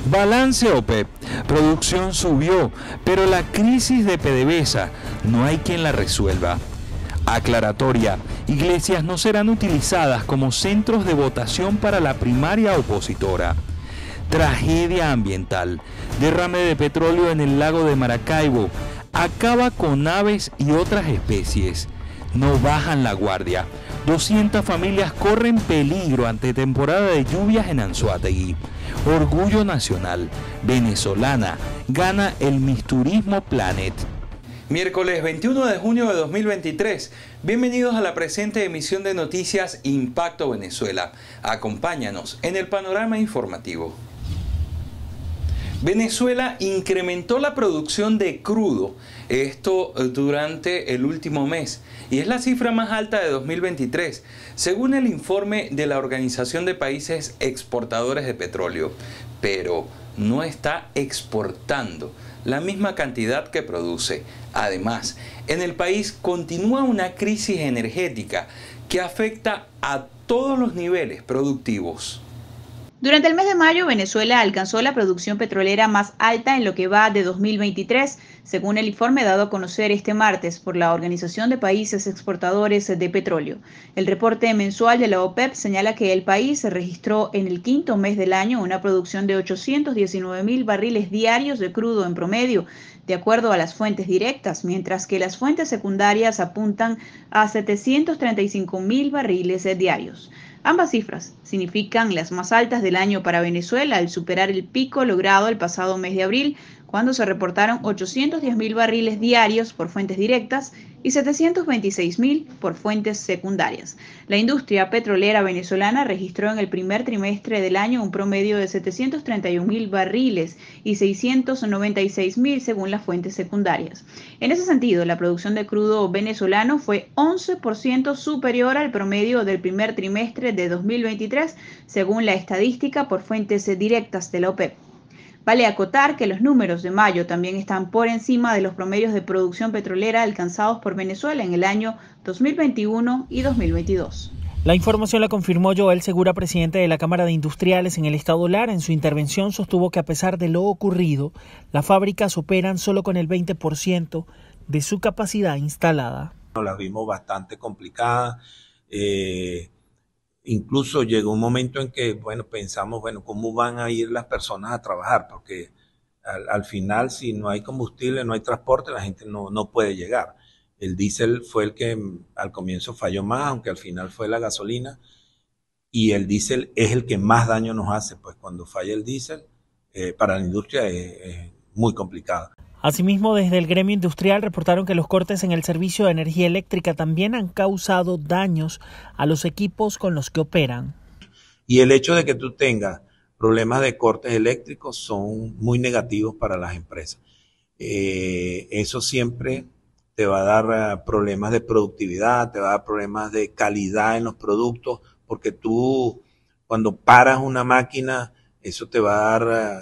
Balance OPEP. Producción subió, pero la crisis de PDVSA no hay quien la resuelva. Aclaratoria. Iglesias no serán utilizadas como centros de votación para la primaria opositora. Tragedia ambiental. Derrame de petróleo en el lago de Maracaibo. Acaba con aves y otras especies. No bajan la guardia. 200 familias corren peligro ante temporada de lluvias en Anzoátegui. Orgullo nacional. Venezolana gana el Miss Turismo Planet. Miércoles 21 de junio de 2023. Bienvenidos a la presente emisión de noticias Impacto Venezuela. Acompáñanos en el panorama informativo. Venezuela incrementó la producción de crudo, esto durante el último mes, y es la cifra más alta de 2023, según el informe de la Organización de Países Exportadores de Petróleo, pero no está exportando la misma cantidad que produce. Además, en el país continúa una crisis energética que afecta a todos los niveles productivos. Durante el mes de mayo, Venezuela alcanzó la producción petrolera más alta en lo que va de 2023, según el informe dado a conocer este martes por la Organización de Países Exportadores de Petróleo. El reporte mensual de la OPEP señala que el país registró en el quinto mes del año una producción de 819.000 barriles diarios de crudo en promedio, de acuerdo a las fuentes directas, mientras que las fuentes secundarias apuntan a 735.000 barriles diarios. Ambas cifras significan las más altas del año para Venezuela al superar el pico logrado el pasado mes de abril, cuando se reportaron 810.000 barriles diarios por fuentes directas y 726.000 por fuentes secundarias. La industria petrolera venezolana registró en el primer trimestre del año un promedio de 731.000 barriles y 696.000 según las fuentes secundarias. En ese sentido, la producción de crudo venezolano fue 11% superior al promedio del primer trimestre de 2023, según la estadística por fuentes directas de la OPEP. Vale acotar que los números de mayo también están por encima de los promedios de producción petrolera alcanzados por Venezuela en el año 2021 y 2022. La información la confirmó Joel Segura, presidente de la Cámara de Industriales en el Estado Lara. En su intervención sostuvo que a pesar de lo ocurrido, las fábricas operan solo con el 20% de su capacidad instalada. Las vimos bastante complicadas. Incluso llegó un momento en que, pensamos, ¿cómo van a ir las personas a trabajar? Porque al final, si no hay combustible, no hay transporte, la gente no puede llegar. El diésel fue el que al comienzo falló más, aunque al final fue la gasolina. Y el diésel es el que más daño nos hace, pues cuando falla el diésel, para la industria es muy complicado. Asimismo, desde el gremio industrial reportaron que los cortes en el servicio de energía eléctrica también han causado daños a los equipos con los que operan. Y el hecho de que tú tengas problemas de cortes eléctricos son muy negativos para las empresas. Eso siempre te va a dar problemas de productividad, te va a dar problemas de calidad en los productos, porque tú cuando paras una máquina, eso te va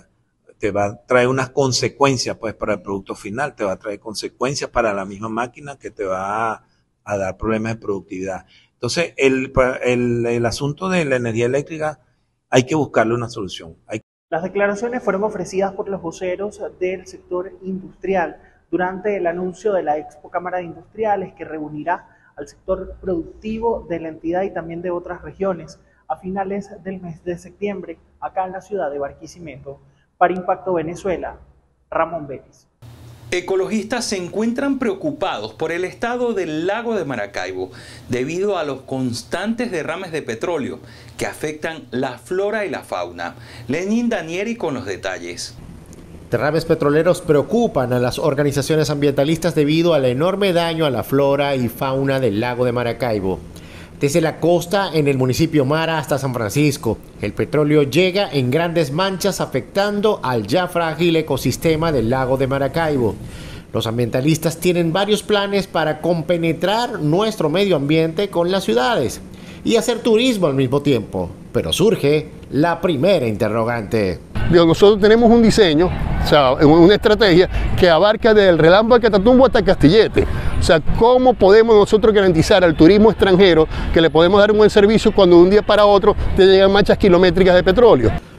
a traer unas consecuencias pues para el producto final, te va a traer consecuencias para la misma máquina que te va a dar problemas de productividad. Entonces, el asunto de la energía eléctrica hay que buscarle una solución. Las declaraciones fueron ofrecidas por los voceros del sector industrial durante el anuncio de la Expo Cámara de Industriales, que reunirá al sector productivo de la entidad y también de otras regiones a finales del mes de septiembre, acá en la ciudad de Barquisimeto. Para Impacto Venezuela, Ramón Vélez. Ecologistas se encuentran preocupados por el estado del lago de Maracaibo debido a los constantes derrames de petróleo que afectan la flora y la fauna. Lenín Danieri con los detalles. Derrames petroleros preocupan a las organizaciones ambientalistas debido al enorme daño a la flora y fauna del lago de Maracaibo. Desde la costa, en el municipio Mara hasta San Francisco, el petróleo llega en grandes manchas afectando al ya frágil ecosistema del lago de Maracaibo. Los ambientalistas tienen varios planes para compenetrar nuestro medio ambiente con las ciudades y hacer turismo al mismo tiempo. Pero surge la primera interrogante. Nosotros tenemos un diseño, o sea, una estrategia que abarca desde el Relámpago de Catatumbo hasta Castillete. O sea, ¿cómo podemos nosotros garantizar al turismo extranjero que le podemos dar un buen servicio cuando de un día para otro te llegan manchas kilométricas de petróleo?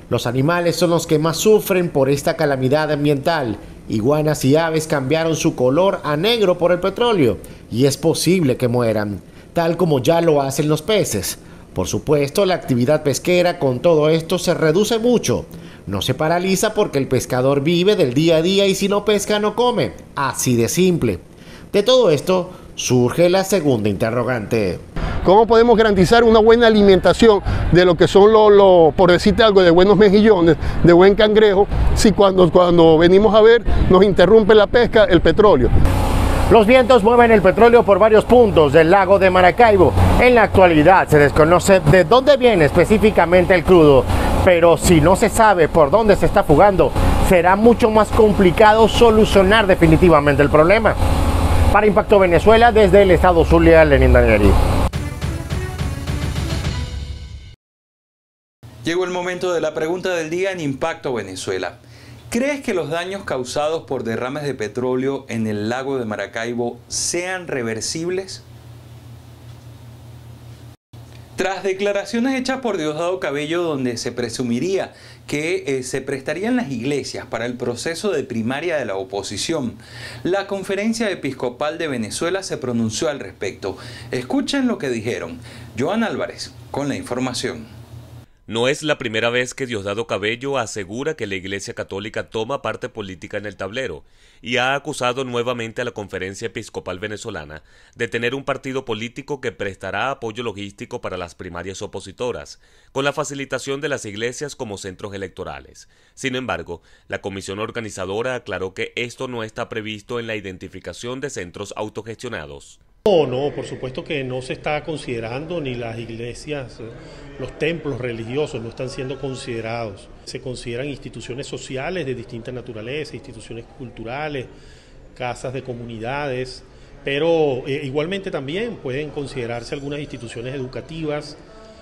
Los animales son los que más sufren por esta calamidad ambiental. Iguanas y aves cambiaron su color a negro por el petróleo y es posible que mueran, tal como ya lo hacen los peces. Por supuesto, la actividad pesquera con todo esto se reduce mucho. No se paraliza porque el pescador vive del día a día y si no pesca no come. Así de simple. De todo esto surge la segunda interrogante. ¿Cómo podemos garantizar una buena alimentación de lo que son por decirte algo, de buenos mejillones, de buen cangrejo, si cuando venimos a ver nos interrumpe la pesca el petróleo? Los vientos mueven el petróleo por varios puntos del lago de Maracaibo. En la actualidad se desconoce de dónde viene específicamente el crudo, pero si no se sabe por dónde se está fugando, será mucho más complicado solucionar definitivamente el problema. Para Impacto Venezuela, desde el estado Zulia, Lenín Danieli. Llegó el momento de la pregunta del día en Impacto Venezuela. ¿Crees que los daños causados por derrames de petróleo en el lago de Maracaibo sean reversibles? Tras declaraciones hechas por Diosdado Cabello donde se presumiría que se prestarían las iglesias para el proceso de primaria de la oposición, la Conferencia Episcopal de Venezuela se pronunció al respecto. Escuchen lo que dijeron. Joan Álvarez con la información. No es la primera vez que Diosdado Cabello asegura que la Iglesia Católica toma parte política en el tablero y ha acusado nuevamente a la Conferencia Episcopal Venezolana de tener un partido político que prestará apoyo logístico para las primarias opositoras, con la facilitación de las iglesias como centros electorales. Sin embargo, la comisión organizadora aclaró que esto no está previsto en la identificación de centros autogestionados. No, por supuesto que no se está considerando, ni las iglesias, los templos religiosos no están siendo considerados. Se consideran instituciones sociales de distinta naturaleza, instituciones culturales, casas de comunidades, pero igualmente también pueden considerarse algunas instituciones educativas.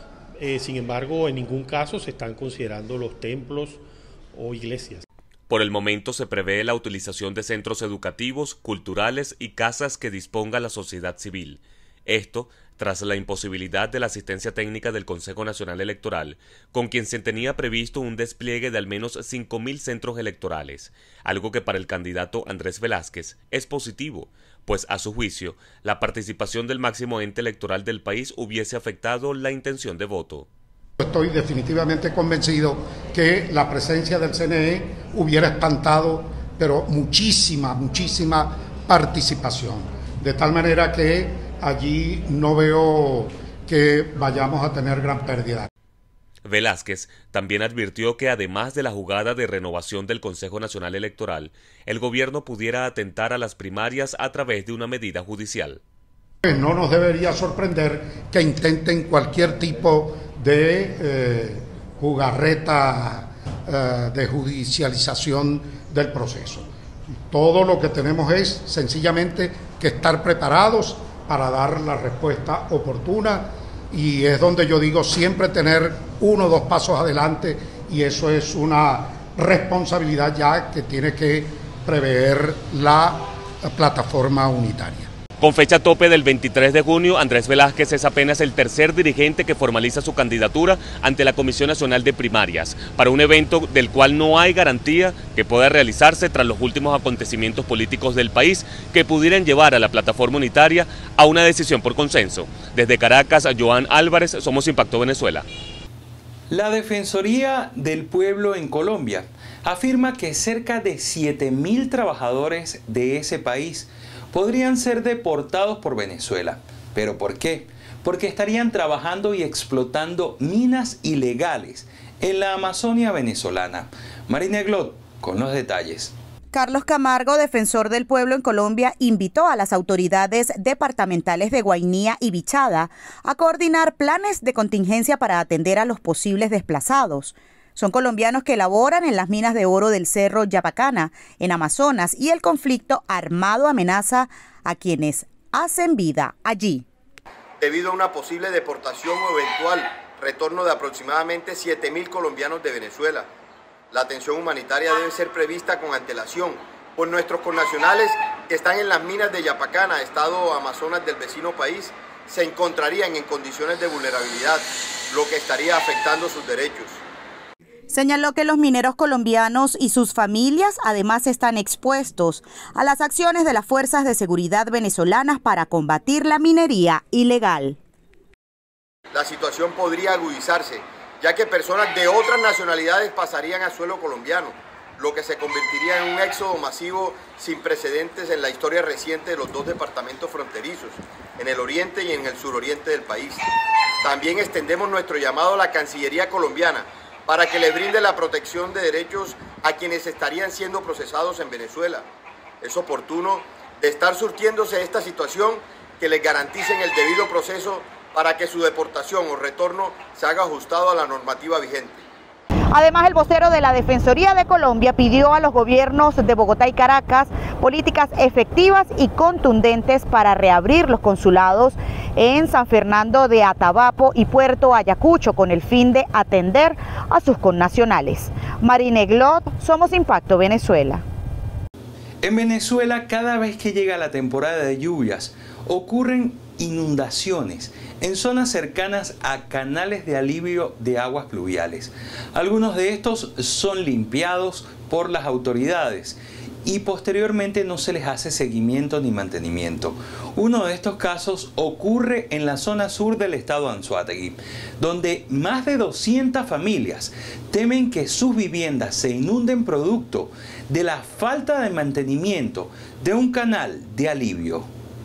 Sin embargo, en ningún caso se están considerando los templos o iglesias. Por el momento se prevé la utilización de centros educativos, culturales y casas que disponga la sociedad civil. Esto tras la imposibilidad de la asistencia técnica del Consejo Nacional Electoral, con quien se tenía previsto un despliegue de al menos 5.000 centros electorales, algo que para el candidato Andrés Velázquez es positivo, pues a su juicio, la participación del máximo ente electoral del país hubiese afectado la intención de voto. Estoy definitivamente convencido que la presencia del CNE hubiera espantado, pero muchísima participación. De tal manera que allí no veo que vayamos a tener gran pérdida. Velázquez también advirtió que además de la jugada de renovación del Consejo Nacional Electoral, el gobierno pudiera atentar a las primarias a través de una medida judicial. No nos debería sorprender que intenten cualquier tipo de jugarreta de judicialización del proceso. Todo lo que tenemos es sencillamente que estar preparados para dar la respuesta oportuna, y es donde yo digo siempre tener 1 o 2 pasos adelante, y eso es una responsabilidad ya que tiene que prever la plataforma unitaria. Con fecha tope del 23 de junio, Andrés Velázquez es apenas el tercer dirigente que formaliza su candidatura ante la Comisión Nacional de Primarias, para un evento del cual no hay garantía que pueda realizarse tras los últimos acontecimientos políticos del país que pudieran llevar a la plataforma unitaria a una decisión por consenso. Desde Caracas, Joan Álvarez, Somos Impacto Venezuela. La Defensoría del Pueblo en Colombia afirma que cerca de 7.000 trabajadores de ese país podrían ser deportados por Venezuela. ¿Pero por qué? Porque estarían trabajando y explotando minas ilegales en la Amazonia venezolana. Marina Glot con los detalles. Carlos Camargo, defensor del pueblo en Colombia, invitó a las autoridades departamentales de Guainía y Bichada a coordinar planes de contingencia para atender a los posibles desplazados. Son colombianos que laboran en las minas de oro del Cerro Yapacana, en Amazonas, y el conflicto armado amenaza a quienes hacen vida allí. Debido a una posible deportación o eventual retorno de aproximadamente 7.000 colombianos de Venezuela, la atención humanitaria debe ser prevista con antelación, pues nuestros connacionales que están en las minas de Yapacana, estado Amazonas del vecino país, se encontrarían en condiciones de vulnerabilidad, lo que estaría afectando sus derechos. Señaló que los mineros colombianos y sus familias además están expuestos a las acciones de las fuerzas de seguridad venezolanas para combatir la minería ilegal. La situación podría agudizarse, ya que personas de otras nacionalidades pasarían a suelo colombiano, lo que se convertiría en un éxodo masivo sin precedentes en la historia reciente de los dos departamentos fronterizos, en el oriente y en el suroriente del país. También extendemos nuestro llamado a la Cancillería colombiana para que le brinde la protección de derechos a quienes estarían siendo procesados en Venezuela. Es oportuno, de estar surtiéndose esta situación, que les garanticen el debido proceso para que su deportación o retorno se haga ajustado a la normativa vigente. Además, el vocero de la Defensoría de Colombia pidió a los gobiernos de Bogotá y Caracas políticas efectivas y contundentes para reabrir los consulados en San Fernando de Atabapo y Puerto Ayacucho con el fin de atender a sus connacionales. Marine Glot, Somos Impacto Venezuela. En Venezuela, cada vez que llega la temporada de lluvias, ocurren inundaciones en zonas cercanas a canales de alivio de aguas pluviales. Algunos de estos son limpiados por las autoridades y posteriormente no se les hace seguimiento ni mantenimiento. Uno de estos casos ocurre en la zona sur del estado Anzoátegui, donde más de 200 familias temen que sus viviendas se inunden producto de la falta de mantenimiento de un canal de alivio.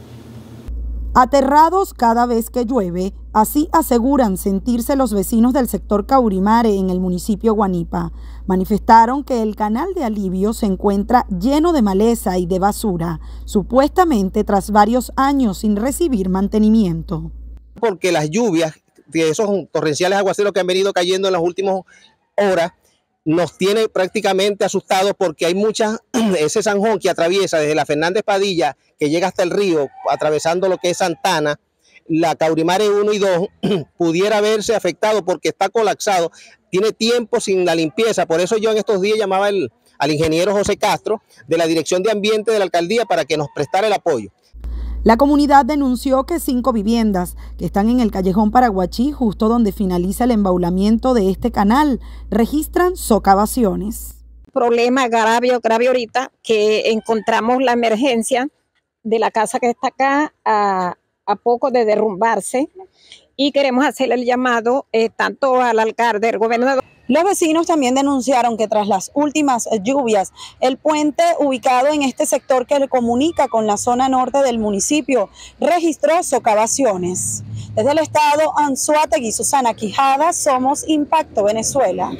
Aterrados cada vez que llueve, así aseguran sentirse los vecinos del sector Caurimare en el municipio Guanipa. Manifestaron que el canal de alivio se encuentra lleno de maleza y de basura, supuestamente tras varios años sin recibir mantenimiento. Porque las lluvias, de esos torrenciales aguaceros que han venido cayendo en las últimas horas, nos tiene prácticamente asustados porque hay ese zanjón que atraviesa desde la Fernández Padilla, que llega hasta el río, atravesando lo que es Santana, la Caurimare 1 y 2, pudiera verse afectado porque está colapsado, tiene tiempo sin la limpieza. Por eso yo en estos días llamaba al ingeniero José Castro de la Dirección de Ambiente de la Alcaldía para que nos prestara el apoyo. La comunidad denunció que 5 viviendas que están en el callejón Paraguachí, justo donde finaliza el embaulamiento de este canal, registran socavaciones. Problema grave ahorita, que encontramos la emergencia de la casa que está acá a poco de derrumbarse y queremos hacerle el llamado tanto al alcalde, al gobernador. Los vecinos también denunciaron que tras las últimas lluvias, el puente ubicado en este sector que le comunica con la zona norte del municipio registró socavaciones. Desde el estado Anzoátegui, Susana Quijada, Somos Impacto Venezuela.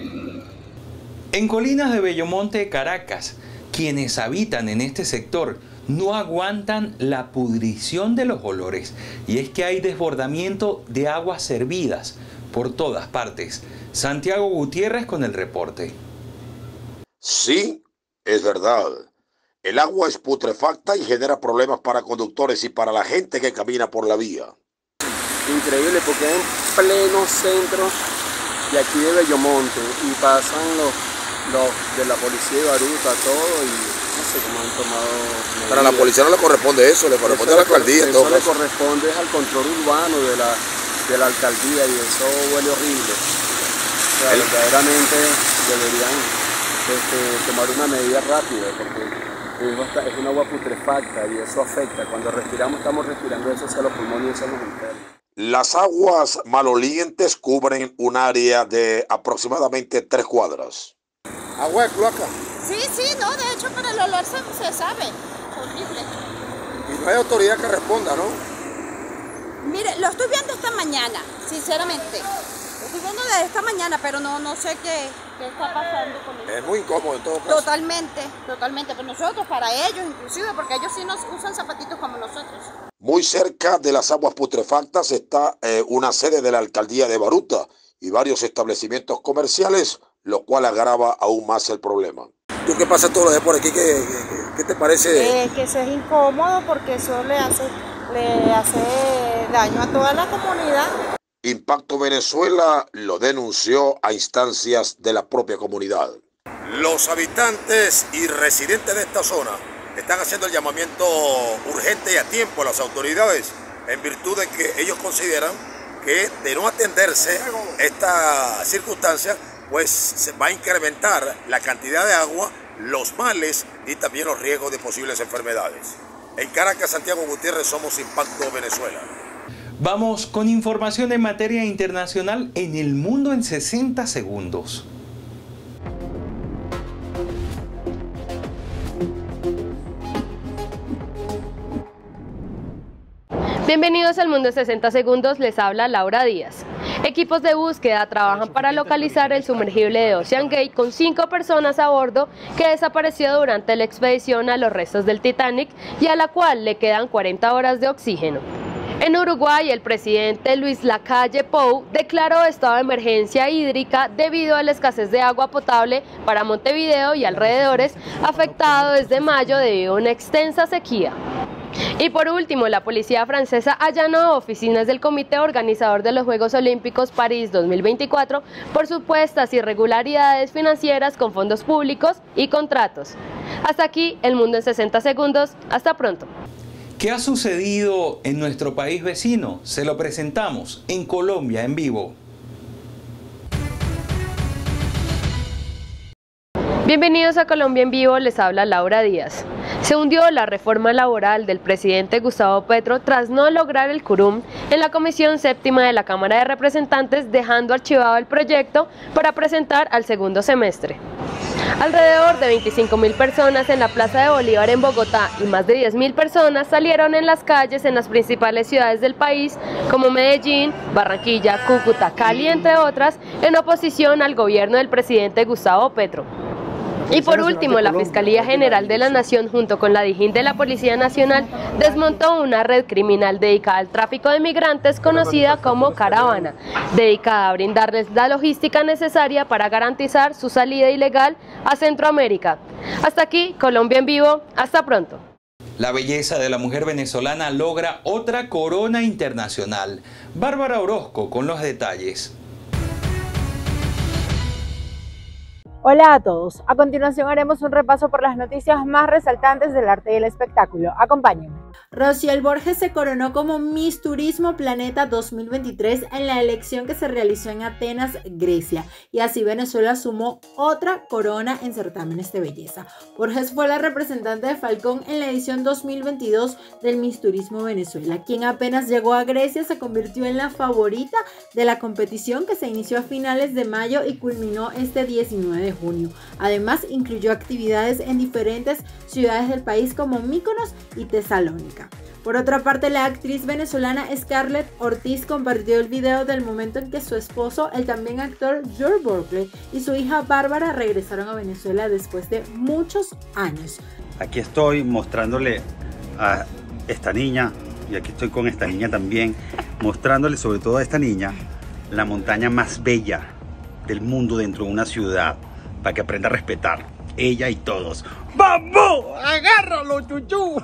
En Colinas de Bellomonte, Caracas, quienes habitan en este sector no aguantan la pudrición de los olores, y es que hay desbordamiento de aguas servidas por todas partes. Santiago Gutiérrez con el reporte. Sí, es verdad. El agua es putrefacta y genera problemas para conductores y para la gente que camina por la vía. Increíble porque es en pleno centro de aquí de Bellomonte y pasan los de la policía de Baruta, todo, y no sé cómo han tomado medidas. Pero a la policía no le corresponde eso, le corresponde a la alcaldía. Eso le corresponde al control urbano de la alcaldía y eso huele horrible. O sea, verdaderamente deberían tomar una medida rápida porque es un agua putrefacta y eso afecta. Cuando respiramos, estamos respirando eso hacia los pulmones y hacia los internos. Las aguas malolientes cubren un área de aproximadamente 3 cuadras. ¿Agua de cloaca? Sí, no, de hecho para el olor se sabe, horrible. Y no hay autoridad que responda, ¿no? Mire, lo estoy viendo esta mañana, sinceramente. Lo estoy viendo desde esta mañana, pero no sé qué está pasando con eso. Es muy incómodo en todo caso. Totalmente, pero nosotros, para ellos inclusive, porque ellos sí nos usan zapatitos como nosotros. Muy cerca de las aguas putrefactas está una sede de la alcaldía de Baruta y varios establecimientos comerciales, lo cual agrava aún más el problema. ¿Tú qué pasa todos los días por aquí? ¿Qué te parece? Que eso es incómodo porque eso le hace daño a toda la comunidad. Impacto Venezuela lo denunció a instancias de la propia comunidad. Los habitantes y residentes de esta zona están haciendo el llamamiento urgente y a tiempo a las autoridades en virtud de que ellos consideran que de no atenderse esta circunstancia pues se va a incrementar la cantidad de agua, los males y también los riesgos de posibles enfermedades. En Caracas, Santiago Gutiérrez, somos Impacto Venezuela. Vamos con información en materia internacional en el mundo en 60 segundos. Bienvenidos al Mundo en 60 segundos, les habla Laura Díaz. Equipos de búsqueda trabajan para localizar el sumergible de Ocean Gate con 5 personas a bordo que desapareció durante la expedición a los restos del Titanic y a la cual le quedan 40 horas de oxígeno. En Uruguay, el presidente Luis Lacalle Pou declaró estado de emergencia hídrica debido a la escasez de agua potable para Montevideo y alrededores, afectado desde mayo debido a una extensa sequía. Y por último, la policía francesa allanó oficinas del comité organizador de los Juegos Olímpicos París 2024 por supuestas irregularidades financieras con fondos públicos y contratos. Hasta aquí el Mundo en 60 segundos. Hasta pronto. ¿Qué ha sucedido en nuestro país vecino? Se lo presentamos en Colombia en Vivo. Bienvenidos a Colombia en Vivo, les habla Laura Díaz. Se hundió la reforma laboral del presidente Gustavo Petro tras no lograr el quórum en la Comisión Séptima de la Cámara de Representantes, dejando archivado el proyecto para presentar al segundo semestre. Alrededor de 25.000 personas en la Plaza de Bolívar en Bogotá y más de 10.000 personas salieron en las calles en las principales ciudades del país como Medellín, Barranquilla, Cúcuta, Cali, entre otras, en oposición al gobierno del presidente Gustavo Petro. Y por último, la Fiscalía General de la Nación, junto con la DIJÍN de la Policía Nacional, desmontó una red criminal dedicada al tráfico de migrantes conocida como Caravana, dedicada a brindarles la logística necesaria para garantizar su salida ilegal a Centroamérica. Hasta aquí, Colombia en Vivo. Hasta pronto. La belleza de la mujer venezolana logra otra corona internacional. Bárbara Orozco con los detalles. Hola a todos, a continuación haremos un repaso por las noticias más resaltantes del arte y el espectáculo. Acompáñenme. Rociel Borges se coronó como Miss Turismo Planeta 2023 en la elección que se realizó en Atenas, Grecia, y así Venezuela sumó otra corona en certámenes de belleza. Borges fue la representante de Falcón en la edición 2022 del Miss Turismo Venezuela, quien apenas llegó a Grecia se convirtió en la favorita de la competición que se inició a finales de mayo y culminó este 19 de junio. Además, incluyó actividades en diferentes ciudades del país como Míconos y Tesalónica. Por otra parte, la actriz venezolana Scarlett Ortiz compartió el video del momento en que su esposo, el también actor George Burkley, y su hija Bárbara regresaron a Venezuela después de muchos años. Aquí estoy mostrándole a esta niña, y aquí estoy con esta niña también, mostrándole sobre todo a esta niña la montaña más bella del mundo dentro de una ciudad, para que aprenda a respetar, ella y todos. ¡Vamos! ¡Agárralo, chuchú!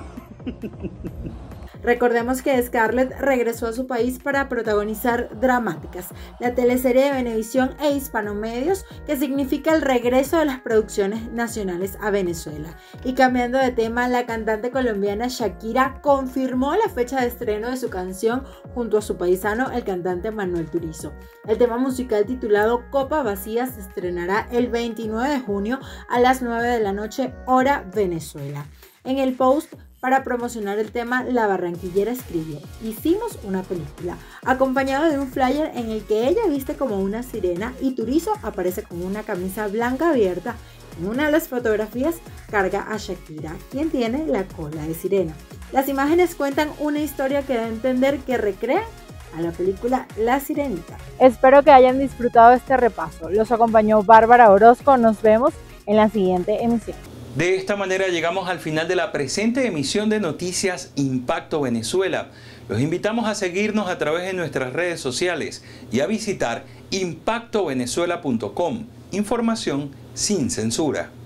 Recordemos que Scarlett regresó a su país para protagonizar Dramáticas, la teleserie de Venevisión e Hispanomédios que significa el regreso de las producciones nacionales a Venezuela. Y cambiando de tema, la cantante colombiana Shakira confirmó la fecha de estreno de su canción junto a su paisano, el cantante Manuel Turizo. El tema musical titulado Copa Vacía se estrenará el 29 de junio a las 9 de la noche, hora Venezuela. En el post para promocionar el tema, la barranquillera escribió: hicimos una película, acompañado de un flyer en el que ella viste como una sirena y Turizo aparece con una camisa blanca abierta. En una de las fotografías carga a Shakira, quien tiene la cola de sirena. Las imágenes cuentan una historia que da a entender que recrean a la película La Sirenita. Espero que hayan disfrutado este repaso. Los acompañó Bárbara Orozco. Nos vemos en la siguiente emisión. De esta manera llegamos al final de la presente emisión de Noticias Impacto Venezuela. Los invitamos a seguirnos a través de nuestras redes sociales y a visitar impactovenezuela.com. Información sin censura.